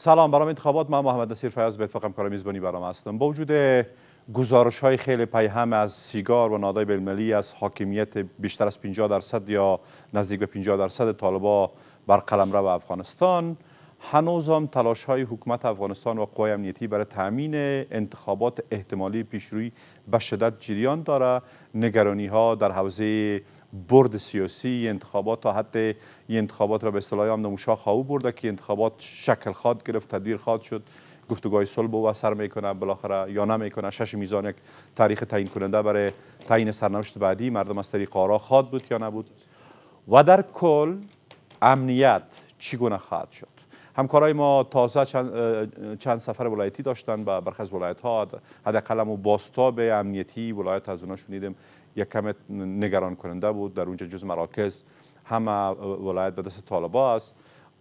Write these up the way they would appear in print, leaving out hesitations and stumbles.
سلام، برنامه انتخابات. من محمد نصیر فیاض به اتفاق همکار میزبانی برنامه هستم. با وجود گزارش‌های خیلی پیهم از سیگار و نهادهای بین‌المللی از حاکمیت بیشتر از 50% یا نزدیک به 50% طالبان بر قلمرو افغانستان، هنوز هم تلاش‌های حکومت افغانستان و قوای امنیتی برای تأمین انتخابات احتمالی پیشروی به شدت جریان دارد. نگرانی‌ها در حوزه برد سیاسی انتخابات تا حد این انتخابات را به اصطلاح هم نموشا خواهو برده که انتخابات شکل خواهد گرفت، تدبیر خواهد شد، گفتگوهای صلح به اثر میکنه بالاخره یا نمیکنه. 6 میزان یک تاریخ تعیین کننده برای تعیین سرنوشت بعدی مردم از طریق آرا خواهد بود یا نبود. و در کل امنیت چگونه خواهد شد؟ همکارای ما تازه چند سفر ولایتی داشتن به برخی از ولایت ها. حداقل هم بازتاب امنیتی ولایت از اونها شنیدیم یک کم نگران کننده بود. در اونجا جز مراکز همه ولایت به دست طالبان است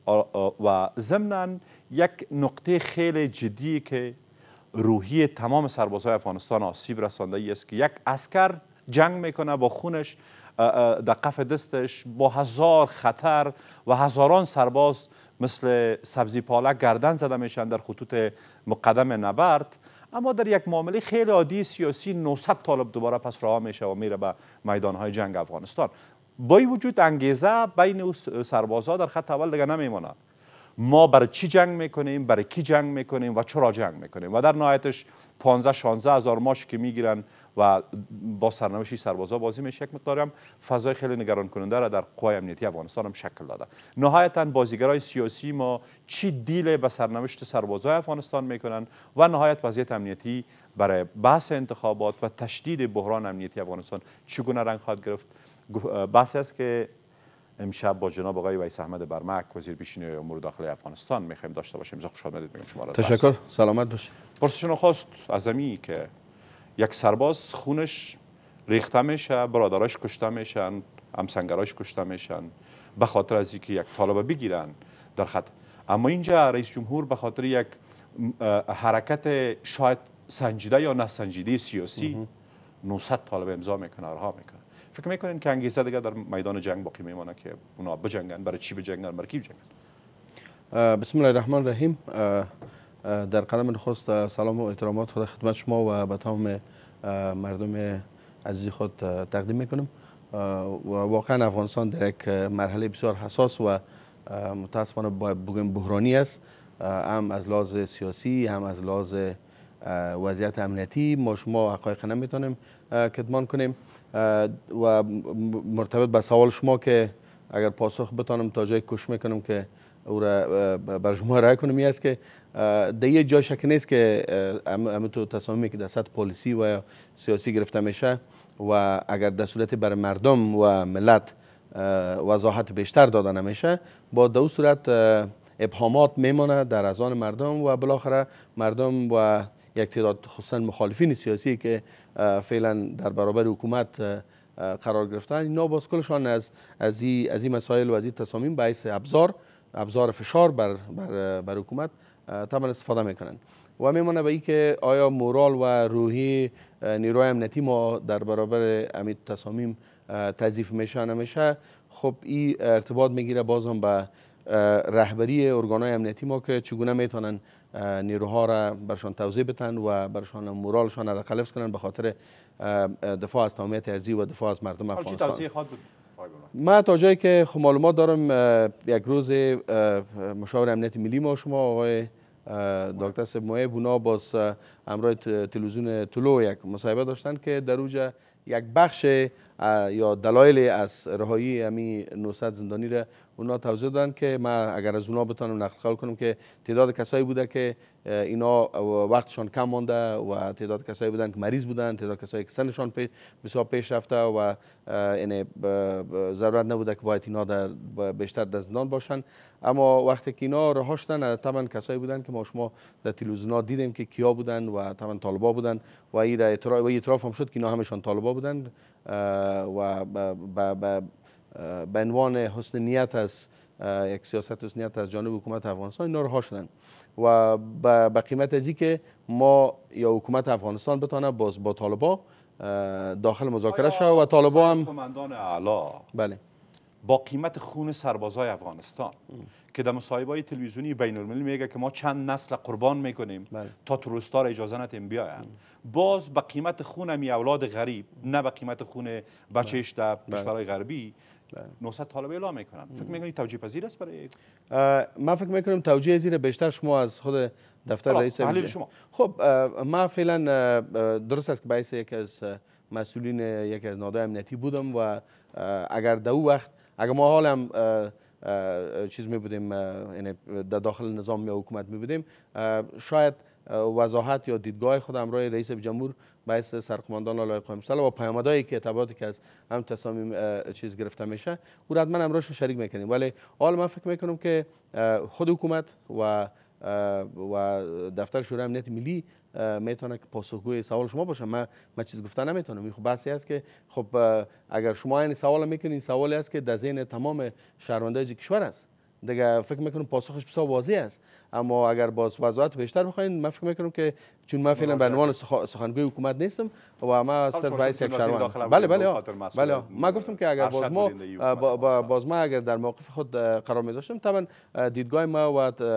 و ضمناً یک نقطه خیلی جدی که روحی تمام سربازهای افغانستان آسیب رسانده ای است که یک عسکر جنگ میکنه با خونش در کف دستش، با هزار خطر و هزاران سرباز مثل سبزی پالک گردن زده میشن در خطوط مقدم نبرد، اما در یک معامله خیلی عادی سیاسی 900 طالب دوباره پس رها میشه و میره به میدانهای جنگ افغانستان. با این وجود انگیزه بین سربازها در خط اول دیگه نمیمونه. ما برای چی جنگ میکنیم، برای کی جنگ میکنیم و چرا جنگ میکنیم؟ و در نهایتش 15-16 هزار ماش که میگیرن و با سرنوشت سربازا بازی میشه. یک مقدار هم فضای خیلی نگران کننده را در قوای امنیتی افغانستان هم شکل داده. نهایتا بازیگرای سیاسی ما چی دیل به سرنوشت سربازای افغانستان میکنن و نهایت وضعیت امنیتی برای بحث انتخابات و تشدید بحران امنیتی افغانستان چگونه رنگ خواهد گرفت؟ بحثی است که امشب با جناب آقای ویس احمد برمک وزیر پیشین امور داخلی افغانستان میخوایم داشته باشیم. خوش آمدید میگم شما را. تشکر، سلامت باشید. پرسش نخست از امی که یک سرباز خونش ریخته میشه، برادراش کشته میشن، همسنگراش کشته میشن به خاطر از اینکه یک طالب بگیرن در خط، اما اینجا رئیس جمهور به خاطر یک حرکت شاید سنجیده یا نسنجیده سیاسی 900 طالب امضا میکنه، رها میکنه. فکر میکنین که انگیزه دیگه در میدان جنگ باقی میمونه که اونا بجنگن؟ برای چی بجنگن؟ برای کی بجنگن؟ بسم الله الرحمن الرحیم. در قدم نخست سلام و احترامات خود خدمت شما و به تمام مردم عزیز خود تقدیم میکنم. و واقعا افغانستان در یک مرحله بسیار حساس و متاسفانه بگویم بحرانی است، هم از لحاظ سیاسی هم از لحاظ وضعیت امنیتی. ما شما حقایق نمیتونیم کتمان کنیم و مرتبط به سوال شما که اگر پاسخ بتانم تا جای کوشش میکنم که او را بر شما رای کنم، این است که در یه جای شک نیست که همینطور تصامیمی که در سطح پلیسی و سیاسی گرفته میشه و اگر در صورت برای مردم و ملت وضاحت بیشتر داده نمیشه، با دو صورت ابهامات میمونه در اذهان مردم و بالاخره مردم و یک تعداد خصوصا مخالفین سیاسی که فعلا در برابر حکومت قرار گرفتن، اینا باز کلشان از این مسائل و از این تصامیم باعث ابزار فشار بر حکومت طبعا استفاده میکنن و میمونه به این که آیا مورال و روحی نیروی امنیتی ما در برابر همین تصامیم تضعیف میشه نمیشه. خب این ارتباط میگیره باز هم به رهبری ارگانهای امنیتی ما که چگونه میتونن نیروها را برشان توضیح بدن و برشان مورالشان را حفظ کنن به خاطر دفاع از تمامیت ارضی و دفاع از مردم افغانستان. من تا جایی که معلومات دارم یک روز مشاور امنیت ملی ما شما آقای دکتر صاحب مویب اونا باز همراه تلویزیون طلوع یک مصاحبه داشتن که در اوجه یک بخش یا دلایل از رهایی همین 900 زندانی را اونا توضیح دادن که من اگر از اونا بتونم نقل قول کنم که تعداد کسایی بوده که اینا وقتشان کم مانده و تعداد کسایی بودن که مریض بودن، تعداد کسایی که سنشان بسیار پیش رفته و یعنی ضرورت نبوده که باید اینا در بیشتر در زندان باشن. اما وقتی که اینا رها شدن طبعا کسایی بودن که ما شما در تلویزیون‌ها دیدیم که کیا بودن و طبعا طالبا بودن و این اعتراف هم شد که اینا همشان طالبا بودن و به عنوان حسن نیت از یک سیاست حسن نیت از جانب حکومت افغانستان اینا رها شدن و به قیمت از اینکه ما یا حکومت افغانستان بتونه باز با طالبا داخل مذاکره شود و طالبا هم قماندان اعلی بله با قیمت خون سربازای افغانستان که در مصاحبه‌های تلویزیونی بین المللی میگه که ما چند نسل قربان میکنیم تا تروریستا را اجازه ندیم بیاین، باز به قیمت خون می اولاد غریب، نه به قیمت خون بچه‌اش در کشورهای غربی 900 طالب اعلام میکنن. فکر میکنید توجیه پذیر است برای من فکر میکنم توجیه زیر بیشتر شما از خود دفتر رئیس تحلیل شما؟ خب من فعلا درست است که باعث یکی از مسئولین یکی از نهادهای امنیتی بودم و اگر در او وقت اگر ما حالم چیز می بودیم، یعنی در داخل نظام یا حکومت می بودیم، شاید وضاحت یا دیدگاه خود همراه رئیس جمهور باعث سرقماندان لای قائم الصلاة و پیامدهایی که تبعاتی که از هم تصامیم چیز گرفته میشه او را حتما همراهش شریک میکنیم. ولی حال من فکر میکنم که خود حکومت و دفتر شورای امنیت ملی میتونه که پاسخگوی سوال شما باشه. من چیز گفتن نمیتونم. این خب بحثی است که خب اگر شما این سوال میکنین، سوالی است که در ذهن تمام شهروندان کشور است دیگه، فکر میکنم پاسخش بسیار واضح است. اما اگر باز وضاحت بیشتر بخواین، من فکر میکنم که چون من فعلا به عنوان سخنگوی حکومت نیستم و ما صرف رئیس یک شهروند، بله من گفتم که اگر باز ما اگر در موقف خود قرار می داشتم، طبعا دیدگاه ما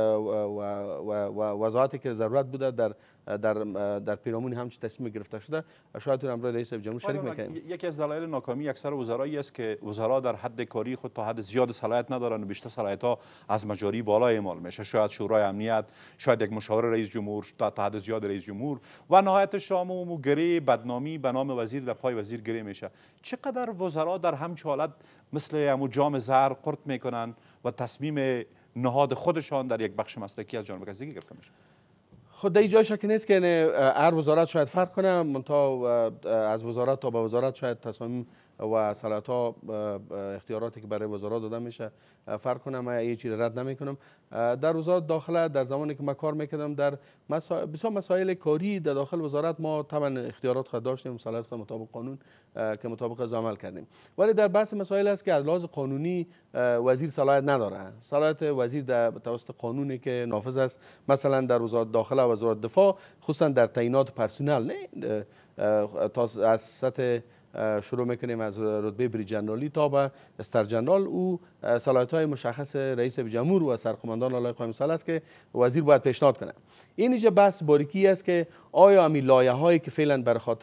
و وضاحتی که ضرورت بوده در پیرامون همچین تصمیم گرفته شده شاید همراه رئیس جمهور شریک میکنیم. یکی از دلایل ناکامی اکثر وزرایی است که وزرا در حد کاری خود تا حد زیاد صلاحیت ندارن و بیشتر صلاحیت ها از مجاری بالا اعمال میشه. شاید شورای امنیت، شاید یک مشاور رئیس جمهور، تا حد زیاد رئیس جمهور و نهایت شام و گری بدنامی به نام وزیر در پای وزیر گری میشه. چقدر وزرا در همچین حالت مثل امو جام زهر قرط میکنن و تصمیم نهاد خودشان در یک بخش مسلکی از جانب کسی گرفته میشه؟ خود در جای شکی نیست که هر وزارت شاید فرق کنه، منتها از وزارت تا به وزارت شاید تصامیم و صلاحیت‌ها اختیاراتی که برای وزارت داده میشه فرق کنه. من یه چیز رد نمیکنم. در وزارت داخله در زمانی که من کار میکردم در بسیار مسائل کاری در داخل وزارت ما طبعا اختیارات خود داشتیم، صلاحیت خود مطابق قانون که مطابق از عمل کردیم. ولی در بحث مسائل است که از لحاظ قانونی وزیر صلاحیت نداره. صلاحیت وزیر در توسط قانونی که نافذ است، مثلا در وزارت داخله و وزارت دفاع خصوصا در تعیینات پرسونل، نه تا از سطح شروع میکنیم از رتبه بریج جنرالی تا به استر جنرال، او صلاحیت‌های مشخص رئیس جمهور و سرقماندان لای قائم الصلاة است که وزیر باید پیشنهاد کنه. این اینجا بحث باریکی است که آیا همین لایه‌هایی که فعلا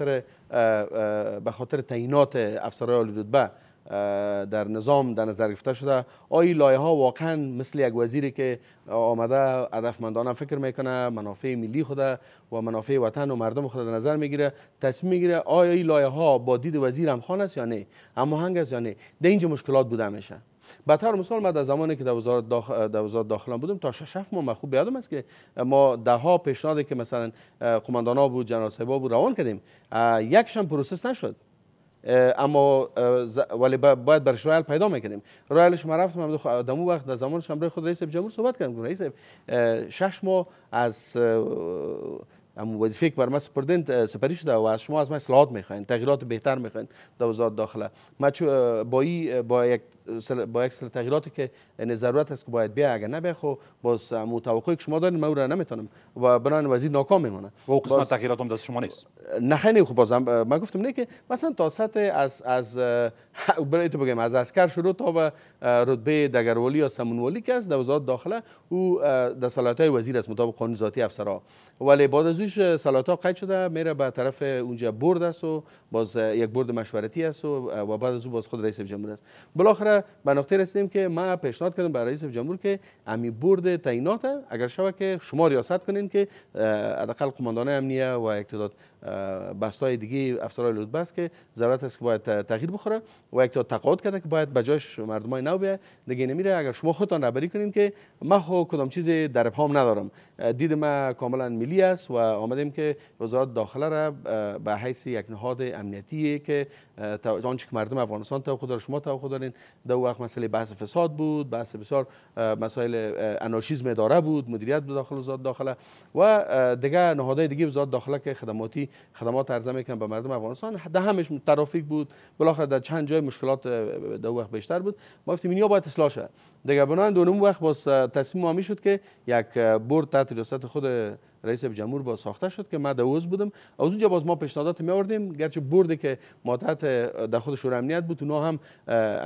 به خاطر تعیینات افسرهای عالی رتبه در نظام در نظر گرفته شده، آیا لایه‌ها واقعا مثل یک وزیری که آمده هدفمندانه فکر میکنه، منافع ملی خود و منافع وطن و مردم خود در نظر میگیره، تصمیم میگیره آیا این لایه‌ها با دید وزیر همخوان است یا نه، هماهنگ است یا نه؟ در اینجا مشکلات بوده میشه. به طور مثال من در زمانی که در وزارت داخله بودم تا 6 ماه من خوب یادم است که ما ده ها پیشنهادی که مثلا قماندانا بود، جنرال صاحبا بود روان کردیم، یکش هم پروسس نشد. اما ولی باید برش رایل پیدا میکنیم. رایلش ما رفتم در اون وقت در زمانش همراه خود رئیس جمهور صحبت کردم. رئیس 6 ماه از وظیفه که بر من سپری شده و از شما از من اصلاحات میخواین، تغییرات بهتر میخواین در وزارت داخله. من با یک سری تغییراتی که ضرورت است که باید بیا، اگر نبیا خب باز توقعی که شما دارین من او را نمیتونم و بنابراین وزیر ناکام میمونه. و قسمت تغییرات هم دست شما نیست. نه خب بازم من گفتم نه که مثلا تا سطح از برای تو بگم از عسکر شروع تا به رتبه دگروالی یا سمنوالی که است در وزارت داخله، او در صلاحیت‌های وزیر است مطابق قانون ذاتی افسرها. ولی بعد از اوش صلاحیت‌ها قید شده میره به طرف اونجا بورد است و باز یک بورد مشورتی است و بعد از او باز خود رئیس جمهور است. بالاخره به نقطه رسیدیم که ما پیشنهاد کردم برای رئیس جمهور که امی بورد تعیینات اگر شود که شما ریاست کنین که حداقل قماندان امنیه و اقتداد بستای دیگه افسرهای رتبه است که ضرورت است که باید تغییر بخوره و اقتداد تقاعد کرده که باید بجاش مردمای نو بیاد دیگه نمیره. اگر شما خودتان رهبری کنین که ما خو کدام چیزی در پام ندارم، دید ما کاملا ملی است و آمدیم که وزارت داخله را به حیث یک نهاد امنیتی که آنچه که مردم افغانستان توقع داره شما توقع دارین، در وقت مسئله بحث فساد بود، بحث بسیار مسائل انارشیسم اداره بود، مدیریت بود داخل وزارت داخله و دیگه نهادهای دیگه وزارت داخله که خدمات عرضه میکنن به مردم افغانستان، در همش ترافیک بود، بالاخره در چند جای مشکلات در وقت بیشتر بود. ما گفتیم اینیا باید اصلاح شه دیگه. بنابراین اون وقت باز تصمیم ما میشد که یک بورد تحت ریاست خود رئیس جمهور با ساخته شد که من عضو بودم. از اونجا باز ما پیشنهادات می آوردیم، گرچه بوردی که ما تحت در خود شورای امنیت بود اونا هم امی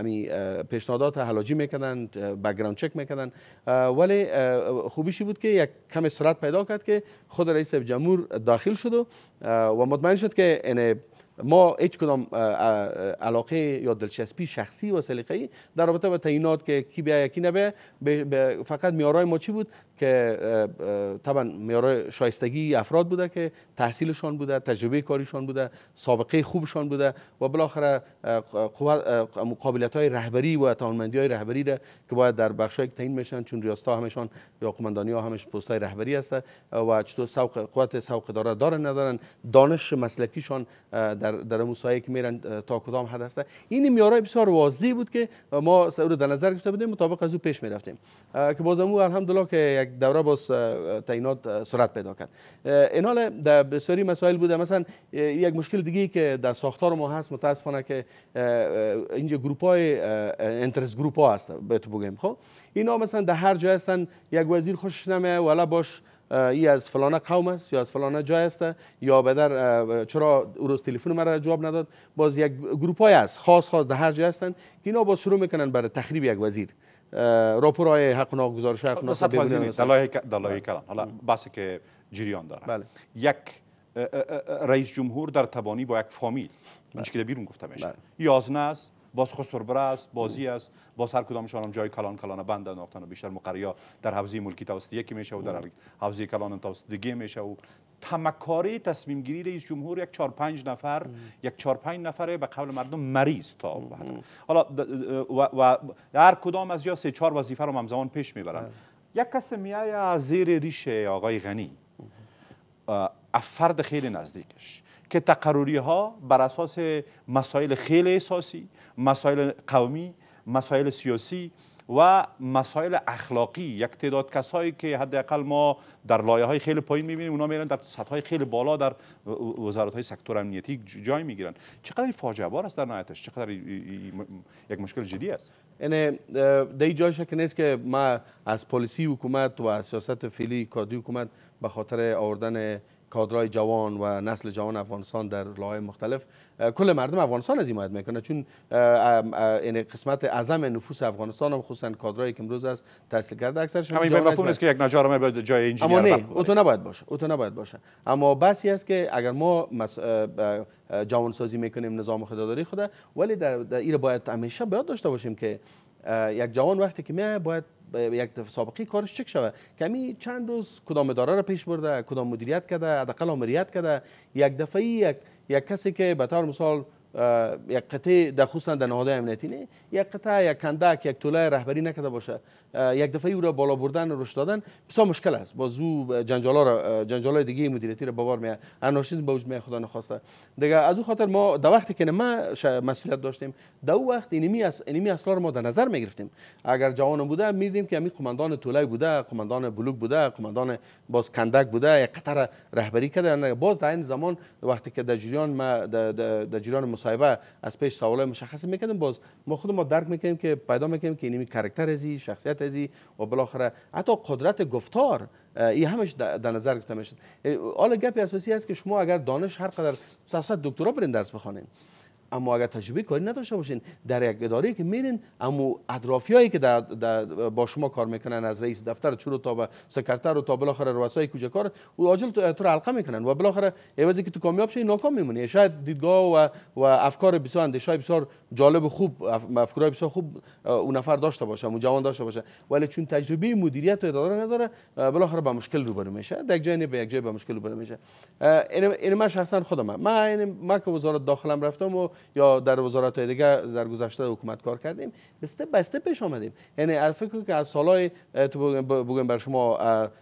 پیشنهادات حلاجی میکردن، بک‌گراند چک میکردن، ولی خوبیشی بود که یک کم سرعت پیدا کرد که خود رئیس جمهور داخل شد و مطمئن شد که ما هیچ کدام علاقه یا دلچسپی شخصی و سلیقه‌ای در رابطه با تعیینات که کی بیا یکی نبیه، فقط معیارهای ما چی بود که طبعا معیار شایستگی افراد بوده که تحصیلشان بوده، تجربه کاریشان بوده، سابقه خوبشان بوده و بالاخره قابلیت‌های رهبری و توانمندی‌های رهبری که باید در بخش‌های تعیین میشن، چون ریاست‌ها همشون یا قماندانی‌ها همش پست‌های رهبری هست و چطور قوت سوق اداره دارن ندارن، دانش مسلکیشان در مسائلی که میرن تا کدام حد هست. این معیارهای بسیار واضح بود که ما رو در نظر گرفته بودیم، مطابق از او پیش می‌رفتیم که بازم الحمدلله که یک دوره باز تعیینات سرعت پیدا کرد. این حال در بسیاری مسائل بوده. مثلا یک مشکل دیگه که در ساختار ما هست متاسفانه که اینجا گروپ‌های انترست گروپ‌ها هست بهتون بگم. خب اینا مثلا در هر جای هستن، یک وزیر خوشش نمیاد والا باش ای از فلانه قوم است یا از فلانه جای است یا بدر چرا او روز تلفن مرا جواب نداد. باز یک گروپ‌های است خاص در هر جای هستن که اینا باز شروع میکنن برای تخریب یک وزیر، راپورهای حق و گزارش حق دلایل کلام. حالا بحثی که جریان داره، بله. یک رئیس جمهور در تبانی با یک فامیل اینچه که بیرون گفته میشه، یازنه است، باز خسربره است، بازی است، باز هر کدامشان هم جای کلان بند انداختن و بیشتر مقریا در حوزه ملکی توسط یکی میشه و در حوزه کلان توسط دیگه میشه و تمکاری تصمیم گیری رئیس جمهور یک 4-5 نفر یک 4-5 نفره به قول مردم مریض تا حالا و هر کدام از یا 3-4 وظیفه رو همزمان پیش میبرن. یک کس میایه زیر ریش آقای غنی، فرد خیلی نزدیکش که تقرری ها بر اساس مسائل خیلی اساسی، مسائل قومی، مسائل سیاسی و مسائل اخلاقی، یک تعداد کسایی که حداقل ما در لایه‌های خیلی پایین می‌بینیم اونا میرن در سطح‌های خیلی بالا در وزارت‌های سکتور امنیتی جای میگیرن. چقدر فاجعه بار است در نهایتش، چقدر یک مشکل جدی است. یعنی در جای شک نیست که ما از پالیسی حکومت و از سیاست فعلی کادری حکومت به خاطر آوردن کادرای جوان و نسل جوان افغانستان در لایه‌های مختلف کل مردم افغانستان از حمایت میکنه، چون این قسمت اعظم نفوس افغانستان هم خصوصا کادرایی که امروز است تحصیل کرده اکثرش همین به مفهوم است که یک نجار به جای انجینیر اما نه اوتو نباید باشه. اما بحثی است که اگر ما جوان سازی میکنیم نظام خداداری خود، ولی در این باید همیشه باید داشته باشیم که یک جوان وقتی که میاد باید یک سابقه کارش چک شود که همین چند روز کدام اداره را پیش برده، کدام مدیریت کرده، حداقل آمریت کرده. یک دفعه یک کسی که به طور مثال یک قطعه در خصوصا در نهادهای امنیتی نه، یک قطعه، یک کندک، یک توله رهبری نکرده باشه، یک دفعه او را بالا بردن و رشد دادن بسیار مشکل است. باز او جنجالای دیگه مدیریتی را ببار میاد، انارشیسم به وجود میاد خدا نخواسته. دیگه از اون خاطر ما در وقتی که ما مسئولیت داشتیم در اون وقت اینمی اصلا رو ما در نظر میگرفتیم. اگر جوان بوده میدیدیم که همین قماندان توله بوده، قماندان بلوک بوده، قماندان باز کندک بوده، یک قطعه رهبری کرده. باز در این زمان وقتی که در جریان ما در جریان مصاحبه از پیش سوالای مشخص میکردیم، باز ما خود ما درک میکنیم که پیدا میکنیم که اینمی کاراکتر ازی، شخصیت ازی و بالاخره حتی قدرت گفتار این همش در نظر گرفته میشه. حالا گپ اساسی است که شما اگر دانش هر قدر سیاست دکترا برین درس بخونین، اما اگر تجربه کاری نداشته باشین در یک اداره که میرین، اما اطرافیایی که با شما کار میکنن از رئیس دفتر چورو تا به سکرتر و تا بالاخره رؤسای کوچه کار او عاجل تو حلقه میکنن و بالاخره عوضی که تو کامیاب شی ناکام میمونی. شاید دیدگاه و افکار بسیار اندیشای بسیار جالب و خوب، افکارای بسیار خوب اون نفر داشته باشه، اون جوان داشته باشه، ولی چون تجربه مدیریت و اداره نداره بالاخره با مشکل روبرو میشه، در یک جای به یک جای با مشکل روبرو میشه. این من شخصا خودم ما که وزارت داخلم رفتم و یا در وزارت دیگه در گذشته حکومت کار کردیم، استپ به استپ پیش آمدیم. یعنی فکر که از سالهای تو بگم بر شما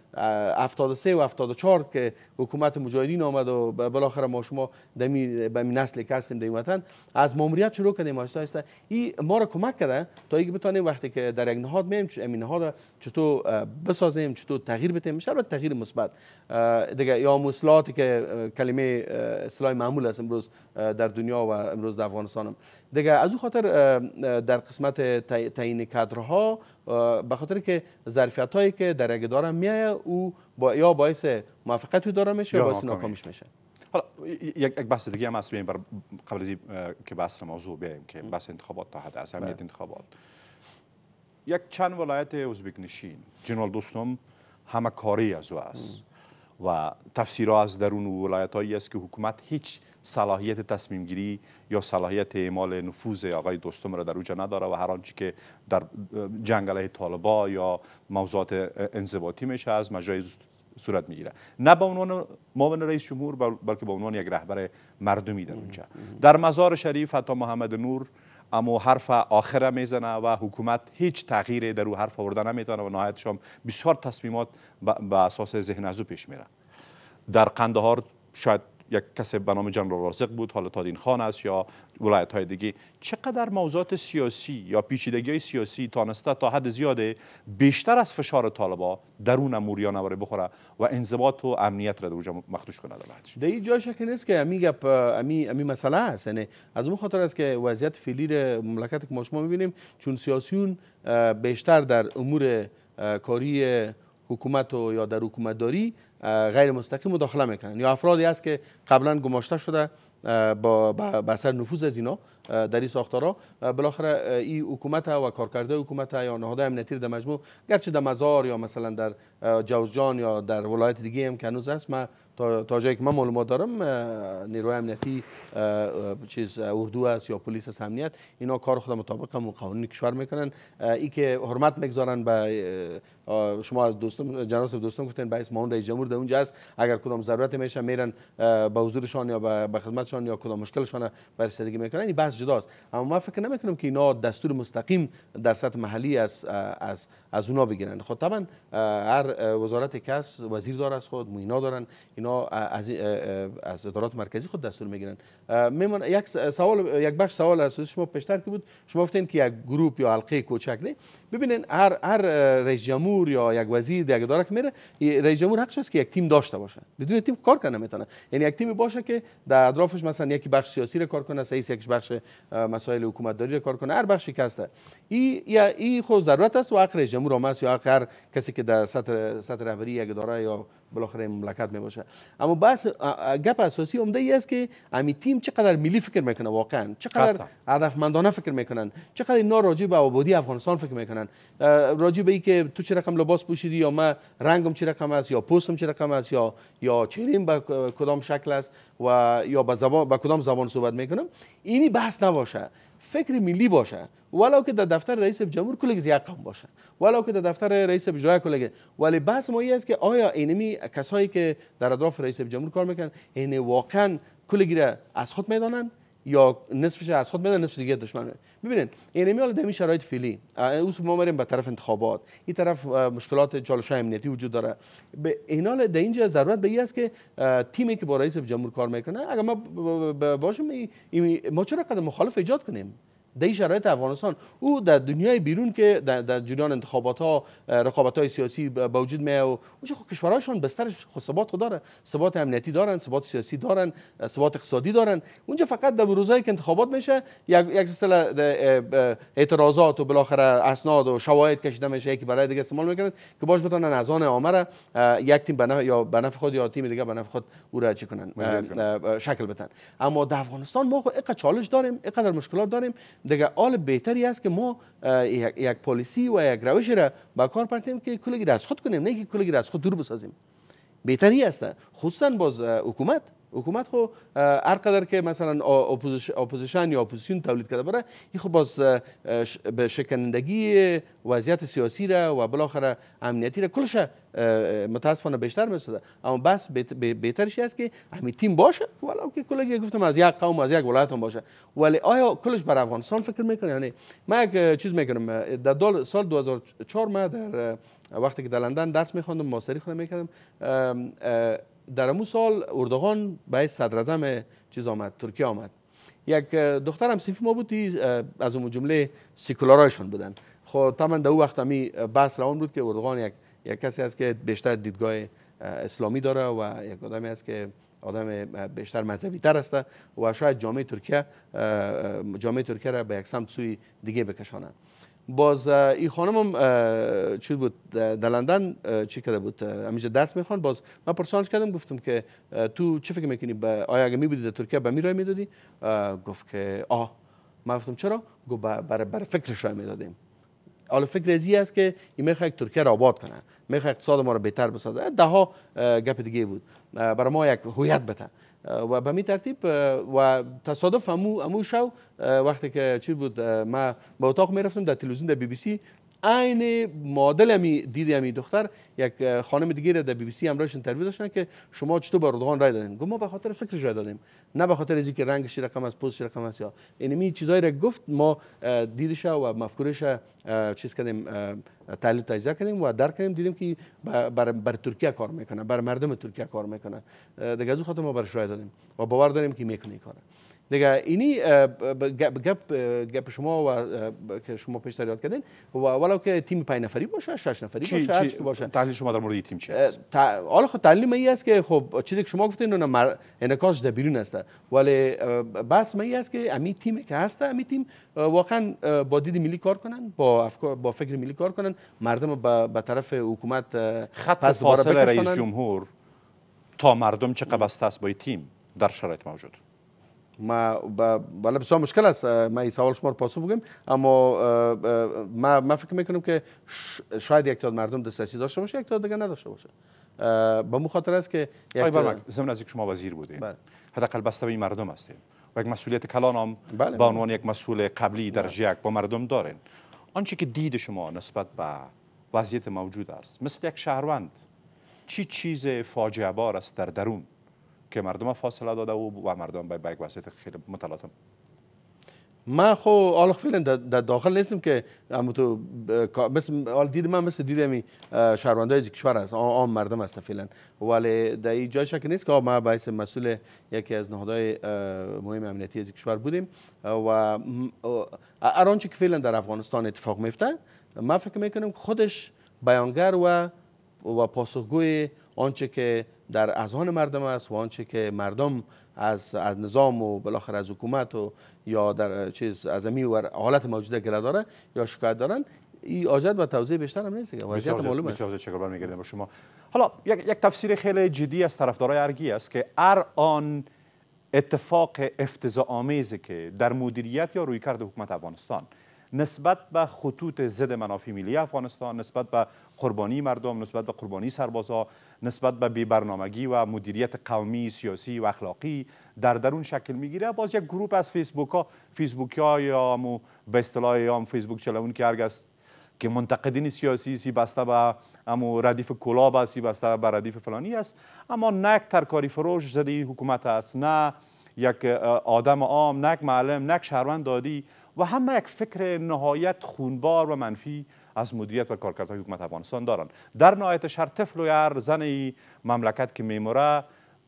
73 و 74 که حکومت مجاهدین آمد و بالاخره ما شما به نسل که هستیم در وطن از ماموریت شروع کردیم آهسته آهسته. این ما را کمک کرده تا اینکه بتونیم وقتی که در یک نهاد میایم این نهاد چطور بسازیم، چطور تغییر بدیم، البته تغییر مثبت دیگه، یا اصلاحاتی که کلمه اصلاح معمول است امروز در دنیا و امروز در افغانستان هم دیگه. از اون خاطر در قسمت تعیین کادرها به خاطر که ظرفیت هایی که در یک اداره میایه او یا باعث موفقیت اداره میشه یا باعث ناکامیش میشه. حالا یک بحث دیگه هم هست قبل از که بحث موضوع بیایم که بحث انتخابات تا حد از اهمیت انتخابات. یک چند ولایت ازبک نشین جنرال دوستم همه کاری از او است و تفسیرها از درون ولایت هایی است که حکومت هیچ صلاحیت تصمیم گیری یا صلاحیت اعمال نفوذ آقای دوستم را در اوجا نداره و هر آنچه که در جنگ علیه طالبان یا موضوعات انضباطی میشه از مجرای صورت میگیره، نه به عنوان معاون رئیس جمهور بلکه به عنوان یک رهبر مردمی در اونجا. در مزار شریف حتی محمد نور اما حرف آخره میزنه و حکومت هیچ تغییری در او حرف آورده نمیتونه و نهایتش هم بسیار تصمیمات به اساس ذهن از او پیش میره. در قندهار شاید یک کسی به نام جنرال رازق بود، حالا تادین خان است یا ولایت های دیگه. چقدر موضوعات سیاسی یا پیچیدگی های سیاسی تانسته تا حد زیاده بیشتر از فشار طالبان درون موریانه واره بخوره و انضباط و امنیت را در اونجا مخدوش کنه. در این جای شک نیست که امی مسئله است. یعنی از اون خاطر است که وضعیت فعلی مملکت که ما شما می‌بینیم چون سیاسیون بیشتر در امور کاری حکومت و یا در حکومت داری غیر مستقیم مداخله میکنن یا افرادی است که قبلا گماشته شده با اثر نفوذ از اینا در این ساختارها بالاخره این حکومت و کارکرده حکومت یا نهادهای امنیتی در مجموع گرچه در مزار یا مثلا در جوزجان یا در ولایت دیگه هم که هنوز هست، ما تا جایی که من معلومات دارم نیروی امنیتی اردو است یا پلیس است امنیت، اینا کار خود مطابق قانون کشور میکنن. ای که حرمت میگذارن به شما از دوستم جناب دوستم گفتن به اسم معاون رئیس جمهور در اونجا است، اگر کدام ضرورت میشه میرن به حضورشان یا به خدمتشان یا کدام مشکلشان بررسی میکنن. این بحث جداست، اما من فکر نمیکنم که اینا دستور مستقیم در سطح محلی از اونا بگیرن. خب طبعا هر وزارت کس وزیر داره از خود، موینا دارن، اینا از ادارات مرکزی خود دستور میگیرن. یک بخش سوال از شما پیشتر که بود، شما گفتین که یک گروه یا حلقه کوچک نه. ببینین هر رئیس جمهور یا یک وزیر در یک اداره که میره، رئیس جمهور حقش است که یک تیم داشته باشه. بدون تیم کار کنه نمیتونه. یعنی یک تیم باشه که در اطرافش مثلا یکی بخش سیاسی رو کار کنه، رئیس یک بخش مسائل حکومت داری رو کار کنه، هر بخشی که هست. این خود ضرورت است و حق رئیس جمهور هم است یا حق هر کسی که در سطح رهبری یک اداره یا بالاخره مملکت می باشه. اما بس گپ اساسی عمده ای است که امی تیم چقدر ملی فکر میکنه، واقعا چقدر هدفمندانه فکر میکنن، چقدر اینا راجع به آبادی افغانستان فکر میکنن، راجع به اینکه تو چه رقم لباس پوشیدی یا من رنگم چه رقم است یا پوستم چه رقم است یا چهره‌ام به کدام شکل است و یا به کدام زبان صحبت میکنم. اینی بحث نباشه، فکر ملی باشه، ولو که در دفتر رئیس جمهور کلگی زیاد قوم باشه، ولو که در دفتر رئیس اجرایی کلگی، ولی بحث ما است که آیا اینمی کسایی که در اطراف رئیس جمهور کار میکنن این واقعا کلگی را از خود میدانن یا نصفش از خود میدن نصف دیگه دشمن. ببینید اینمی حالا در این شرایط فعلی ما میریم به طرف انتخابات، این طرف مشکلات چالش‌های امنیتی وجود داره. به این حال در اینجا ضرورت به این است که تیمی که با رئیس جمهور کار میکنه، اگر ما باشیم ما چرا قدم مخالف ایجاد کنیم در این شرایط افغانستان؟ او در دنیای بیرون که در جریان انتخابات ها رقابت های سیاسی به وجود میاد و اونجا خب کشورهاشون بسترش خود ثبات خود داره، ثبات امنیتی دارن، ثبات سیاسی دارن، ثبات اقتصادی دارن. اونجا فقط در روزایی که انتخابات میشه یک سلسله اعتراضات و بالاخره اسناد و شواهد کشیده میشه، یکی برای دیگه استعمال میکنن که باش بتونن از آن عامه را یک تیم به نفع خود یا تیم دیگه به نفع خود او را چی کنن شکل بدن. اما در افغانستان ما اینقدر چالش داریم، اینقدر مشکلات داریم، دیگه حال بهتری است که ما یک پالیسی و یک روش را با کار پرتیم که کلگی را از خود کنیم، نه که کلگی را از خود دور بسازیم. بهتری است، خصوصا باز حکومت خو هر قدر که مثلا اپوزیشن یا اپوزیسیون تولید کرده بره، این خو باز به شکنندگی وضعیت سیاسی را و بالاخره امنیتی را کلش متاسفانه بیشتر میسازه. اما بس بهترش است که همین تیم باشه، ولو که کلگی گفتم از یک قوم از یک ولایت هم باشه، ولی آیا کلش بر افغانستان فکر میکنه یا نه؟ من یک چیز میکنم، در سال 2004 من در وقتی که در لندن درس میخوندم، ماستری خودم میکردم، در امو سال اردوغان به صدر اعظم چیز آمد، ترکیه آمد. یک دخترم صنف ما بود، از اون جمله سیکولارایشون بودن. خب طبعا در اون وقت همی بحث روان بود که اردوغان یک کسی است که بیشتر دیدگاه اسلامی داره و یک آدمی است که آدم بیشتر مذهبی تر است و شاید جامعه ترکیه را به یک سمت سوی دیگه بکشانه. باز این خانم هم چی بود در لندن چی کرده بود همیشه درس میخوان. باز من پرسانش کردم گفتم که تو چه فکر میکنی آیا اگه میبودی در ترکیه به می رای میدادی؟ گفت که من گفتم چرا؟ گفت برای فکرش رای میدادیم. حالا فکر ازی است که این میخواد ترکیه را آباد کنه، میخواد اقتصاد ما را بهتر بسازه. ده ها گپ دیگه بود برای ما یک هویت بده و به می ترتیب و تصادف همو شو وقتی که چی بود ما به اتاق میرفتم در تلویزیون در بی بی سی عین معادل امی دیدی امی دختر یک خانم دیگه را در بی بی سی همراهش اینترویو داشتن که شما چطور به اردوغان رای دادین؟ گفت ما به خاطر فکرش رای دادیم، نه به خاطر اینکه رنگش رقم است، پوستش رقم است. یا اینمی چیزایی را گفت ما دیدش و مفکورش چیز کردیم، تحلیل تجزیه کردیم و درک کردیم، دیدیم که برای ترکیه کار میکنه، برای مردم ترکیه کار میکنه. دیگه از اون خاطر ما برش رای دادیم و باور داریم که میکنه این کارو. دیگه اینی گپ شما و که شما پیشتر یاد کردین و ولو که تیم 5 نفری باشه 6 نفری باشه هر چی باشه، تحلیل شما در مورد این تیم چی است؟ حالا خب تحلیل این است که خب چیزی که شما گفتین اون انعکاسش در بیرون است، ولی بس این است که امی تیمی که هست امی تیم واقعا با دید ملی کار کنن، با فکر ملی کار کنن، مردم به طرف حکومت خط فاصله رئیس جمهور تا مردم چقدر بسته است با این تیم در شرایط موجود؟ بالا بسیار مشکل است ما این سوال شما رو پاسخ بگم، اما ما فکر میکنم که شاید یک تعداد مردم دسترسی داشته باشه، یک تعداد دیگه نداشته باشه. به مو خاطر است که ضمن از اینکه شما وزیر بودین، حداقل بسته به مردم هستین و یک مسئولیت کلان هم به عنوان یک مسئول قبلی درجه یک با مردم دارین. آنچه که دید شما نسبت به وضعیت موجود است مثل یک شهروند، چی چیز فاجعه بار است در درون که مردم فاصله داده و مردم به یک وضعیت خیلی متلاطم؟ ما خو حالا فعلا در داخل نیستم که اما تو مثل حال دید من مثل دید می شهروندای کشور است، عام مردم است فعلا، ولی در این جای شک نیست که ما باعث مسئول یکی از نهادهای مهم امنیتی از کشور بودیم و هر آنچه که فعلا در افغانستان اتفاق میفته ما فکر میکنم که خودش بیانگر و پاسخگوی آنچه که در اذهان مردم است و آنچه که مردم از نظام و بالاخره از حکومت و یا در چیز از امی و حالت موجوده گله داره یا شکایت دارن. این حاجت و توضیح بیشتر هم نیست، وضعیت معلومه. بسیار شکربار میگردیم با شما. حالا یک تفسیر خیلی جدی از طرفدارای ارگی است که هر آن اتفاق افتضاح آمیزی که در مدیریت یا رویکرد حکومت افغانستان نسبت به خطوط ضد منافع ملی افغانستان، نسبت به قربانی مردم، نسبت به قربانی سربازا، نسبت به بی‌برنامگی و مدیریت قومی، سیاسی و اخلاقی در درون شکل میگیره، باز یک گروه از فیسبوک‌ها یا به اصطلاح یا فیسبوک چلون که هرگز که منتقدین سیاسی سی بسته به امو ردیف کلاب است، بسته به ردیف فلانی است، اما نه یک ترکاری فروش ضد حکومت است، نه یک آدم عام، نه یک معلم، نه یک شهروند عادی و همه یک فکر نهایت خونبار و منفی از مدیریت و کارکردهای حکومت افغانستان دارند. در نهایتش هر طفل و هر زن مملکت که میموره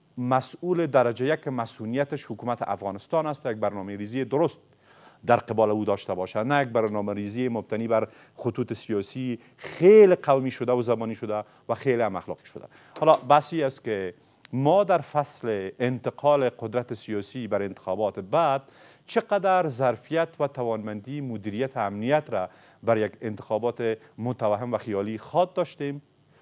مسئول درجه یک مسئولیتش حکومت افغانستان است و یک برنامه ریزی درست در قبال او داشته باشه، نه یک برنامه ریزی مبتنی بر خطوط سیاسی خیلی قومی شده و زبانی شده و خیلی هم اخلاقی شده. حالا بحثی است که ما در فصل انتقال قدرت سیاسی بر انتخابات بعد چقدر ظرفیت و توانمندی مدیریت امنیت را بر یک انتخابات متوهم و خیالی خواد داشتیم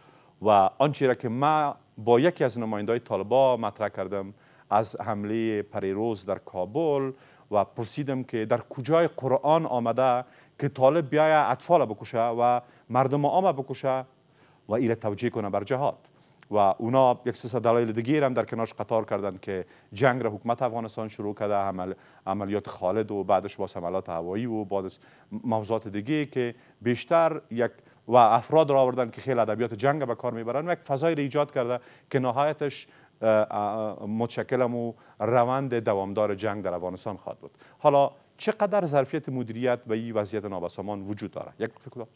و آنچه را که ما با یکی از نماینده‌های طالبان مطرح کردم از حمله پریروز در کابل و پرسیدم که در کجای قرآن آمده که طالب بیاید اطفال بکشه و مردم عام بکشه و ایره توجیه کنه بر جهاد و اونا یک سلسله دلایل دیگه هم در کنارش قطار کردن که جنگ را حکومت افغانستان شروع کرده، عملیات خالد و بعدش با حملات هوایی و بعد موضوعات دیگه که بیشتر یک و افراد را آوردن که خیلی ادبیات جنگ به کار میبرن و یک فضایی را ایجاد کرده که نهایتش متشکلم و روند دوامدار جنگ در افغانستان خواهد بود. حالا چقدر ظرفیت مدیریت به این وضعیت نابسامان وجود داره؟ یک فکر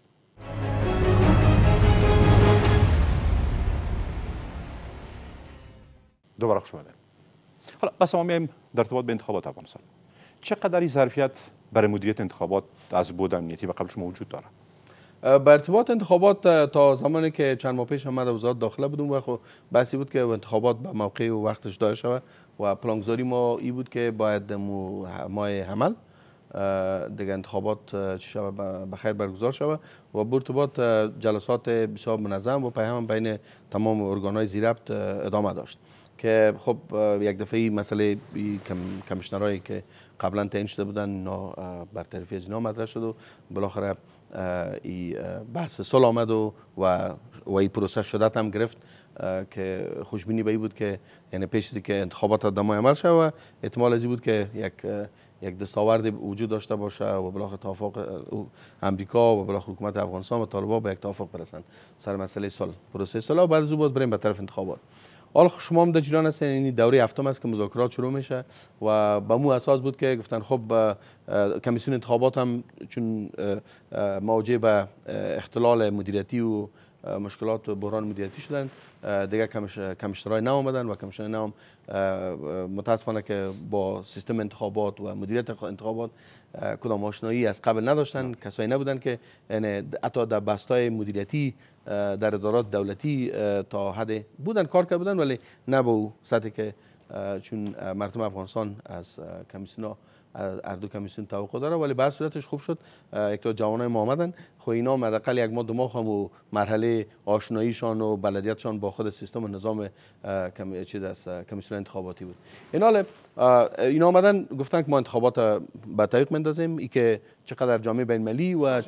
دوباره خوش اومدید. حالا بس ما میایم در ارتباط به انتخابات افغانستان. چقدر این ظرفیت برای مدیریت انتخابات از بود امنیتی و قبلش موجود داره؟ به ارتباط انتخابات تا زمانی که چند ماه پیش آمد وزارت داخله بودم و خب بحثی بود که انتخابات به موقع و وقتش دایر شود و پلانگذاری ما ای بود که باید ماه حمل دیگه انتخابات بخیر برگزار شود و برتباط جلسات بسیار منظم و پیام بین تمام ارگان‌های زیربط ادامه داشت که خب یک دفعه مسئله کمیشنرایی که قبلا تعیین شده بودن برطرفی از اینا مطرح شد و بالاخره بحث صلح آمد و این پروسه شدت هم گرفت که خوشبینی به این بود که یعنی پیش از که انتخابات دمای عمل شد و احتمال از این بود که یک دستاورد وجود داشته باشه و بالاخره توافق امریکا و بالاخره حکومت افغانستان و طالبان به یک توافق برسن سر مسئله صلح پروسه صلح و بعد از باز بریم به طرف انتخابات. حالا شما هم در جریان هستین، این دوره هفتم است که مذاکرات شروع میشه و به مو اساس بود که گفتن خب کمیسیون انتخابات هم چون مواجه به اختلال مدیریتی و مشکلات و بحران مدیریتی شدن دیگه کمیشنرای نو آمدن و کمیشنرای نو متاسفانه که با سیستم انتخابات و مدیریت انتخابات کدام آشنایی از قبل نداشتن، کسایی نبودن که یعنی حتی در بستای مدیریتی در ادارات دولتی تا حد بودن کار کرده بودن ولی نه به سطحی که چون مردم افغانستان از کمیسیون هر دو کمیسیون توقع داره ولی بر صورتش خوب شد یک تا جوانای ما آمدن خو اینا حداقل یک ماه دو ماه هم و مرحله آشناییشان و بلدیتشان با خود سیستم و نظام کمیسیون انتخاباتی بود. اینا آمدن گفتن که ما انتخابات به طریق مندازیم ای که چقدر جامعه بین المللی و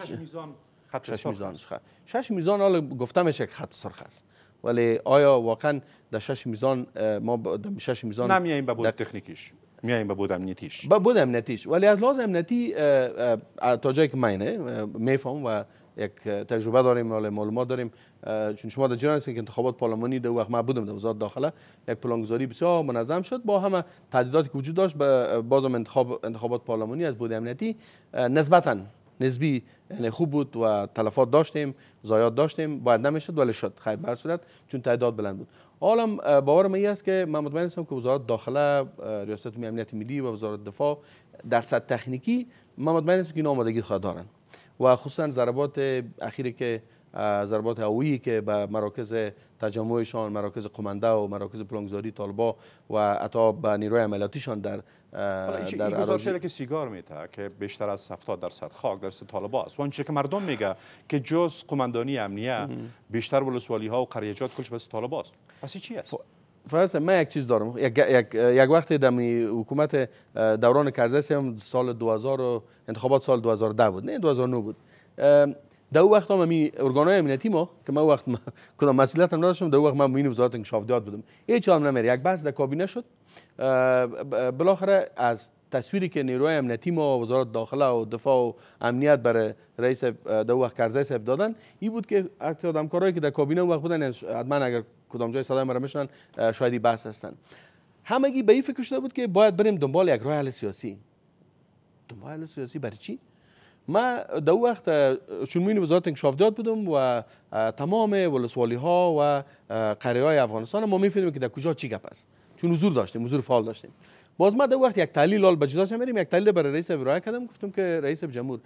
شش میزان حالا گفته میشه که خط سرخ است ولی آیا واقعا در شش میزان ما در شش میزان نمیاییم به بود تکنیکیش میاییم به بود امنیتیش ولی از لحاظ امنیتی تا جایی که من میفهم و یک تجربه داریم و معلومات داریم چون شما در جریان هستید که انتخابات پارلمانی در وقت ما بودم در وزارت داخله یک پلانگذاری بسیار منظم شد با همه تهدیداتی که وجود داشت بازم انتخابات پارلمانی از بود امنیتی نسبی یعنی خوب بود و تلفات داشتیم ضایعات داشتیم باید نمیشد ولی شد خیر بر صورت چون تعداد بلند بود. حالا باورم این است که من مطمئن هستم که وزارت داخله ریاست امنیت ملی و وزارت دفاع در سطح تکنیکی من مطمئن هستم که اینا آمادگی خود دارن و خصوصا ضربات اخیری که ضربات هوایی که به مراکز تجمعشان مراکز قمانده و مراکز پلانگذاری طالبا و حتی به نیروی عملیاتیشان در این گزارشی که سیگار میته که بیشتر از 70% خاک در طالبا است و آنچه که مردم میگه که جز قماندانی امنیه بیشتر ولسوالی ها و قریجات کلش بس طالبا است. پس چی است؟ فرض من یک چیز دارم یک وقتی در حکومت دوران کرزی هم سال 2000 انتخابات سال 2010 بود نه 2009 بود در اون وقت هم ارگان‌های امنیتی ما که من وقت کدام مسئولیت هم نداشتم در اون وقت من موین وزارت انکشافات بودم هیچ هم نمیره یک بحث در کابینه شد بالاخره از تصویری که نیروهای امنیتی ما وزارت داخله و دفاع و امنیت برای رئیس در وقت کرزی صاحب دادن این بود که همکارایی که در کابینه وقت بودن حتما اگر کدام جای صدای مرا میشنن شاید بحث هستن همگی به این فکر شده بود که باید بریم دنبال یک راه حل سیاسی. دنبال حل سیاسی برای چی؟ ما در وقت چون موین وزارت انکشافات بودم و تمام ولسوالی ها و قریه های افغانستان ما میفهمیم که در کجا چی گپ است چون حضور داشتیم حضور فعال داشتیم. باز ما در وقت یک تحلیل حال بجداش میریم یک تحلیل برای رئیس ارائه کردم گفتم که رئیس جمهور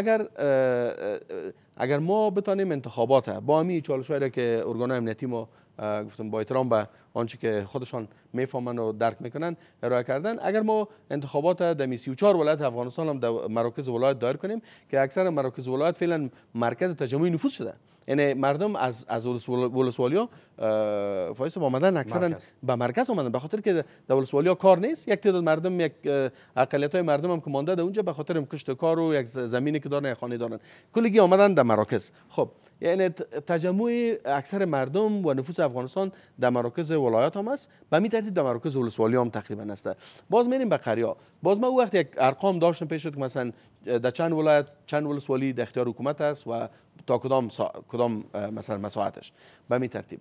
اگر ما بتانیم انتخابات با همین چالش‌هایی که ارگان‌های امنیتی ما گفتم با احترام به آنچه که خودشان میفهمن و درک میکنن ارائه کردن اگر ما انتخابات در 34 ولایت افغانستان هم در مراکز ولایت دایر کنیم که اکثر مراکز ولایت فعلا مرکز تجمع نفوذ شده یعنی مردم از ولسوالیا فایس آمدن اکثرا به مرکز آمدن به خاطر که در ولسوالیا کار نیست یک تعداد مردم یک اقلیت‌های مردم هم که مانده در اونجا به خاطر کشت کار و یک زمینی که دارن یک خانه دارن کلگی آمدن در مراکز. خب یعنی تجمع اکثر مردم و نفوس افغانستان در مراکز ولایات هم است به می ترتیب در مراکز ولسوالی هم تقریبا است. باز میریم به قریا باز ما وقت یک ارقام داشتم پیش شد که مثلا در چند ولایت چند ولسوالی در اختیار حکومت است و تا کدام مثلا مساحتش به می ترتیب